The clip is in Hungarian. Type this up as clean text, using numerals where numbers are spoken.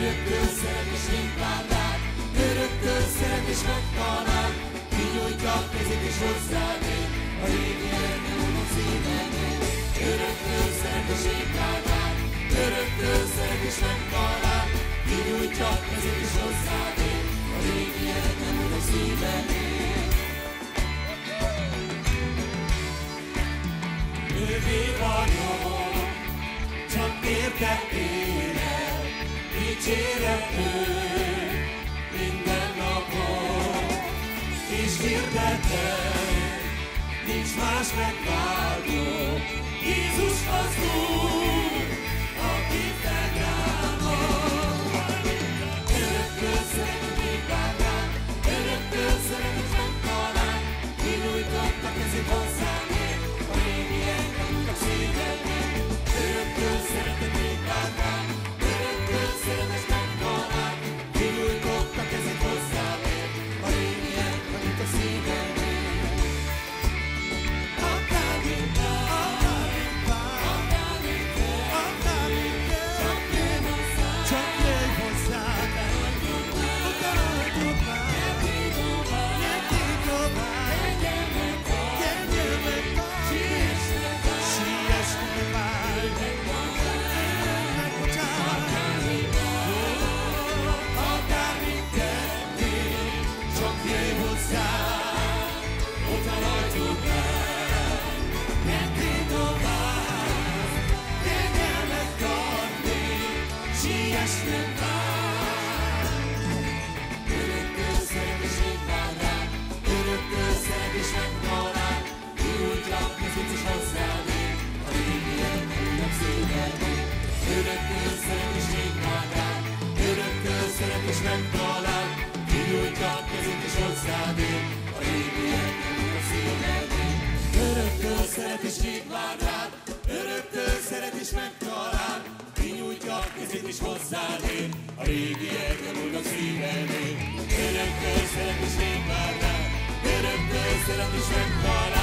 öröktől szeret és rég vár rád, öröktől szeret és megtalál, kinyújtja a kezét és hozzád ér, a régi elmúlt a szívednél. Öröktől szeret és rég vár rád, öröktől szeret és megtalál, kinyújtja a kezét és hozzád ér, a régi elmúlt a szívednél. Ővé vagyok, csak érte élek, dicsérem őt minden napon, és hirdetem, nincs más megváltó, Jézus az Úr, aki fennáll. Öröktől szeret, még vár rád, öröktől szeret, és megtalál, kinyújtott a kezét hozzám ér, a régi engem a szívednél. Öröktől szeretet még vár rád, öröktől szeretet megtalál, kinyújtott a kezét hozzám ér, a régi engem a szívednél. Adtál mindent, csak jöjj hozzád, utána tudnál, nyerti tovább, gyertél meg tovább, siess tovább, megbocsánat. Adtál mindent, csak jöjj hozzád, utána tudnál, nyerti tovább, gyertél meg tovább, siess tovább. Öröktől szeret és rég vár rád, öröktől szeret és megtalál, kinyújtja a kezét és hozzád ér, a régi elmúlt szívednél. Öröktől szeret és rég vár rád, öröktől szeret és megtalál, kinyújtja a kezét és hozzád ér, a régi elmúlt szívednél. Öröktől szeret és rég vár rád, öröktől szeret és megtalál, kinyújtja a kezét és hozzád ér, a régi elmúlt szívednél. Öröktől szeret és rég vár rád, öröktől szeret és megtalál,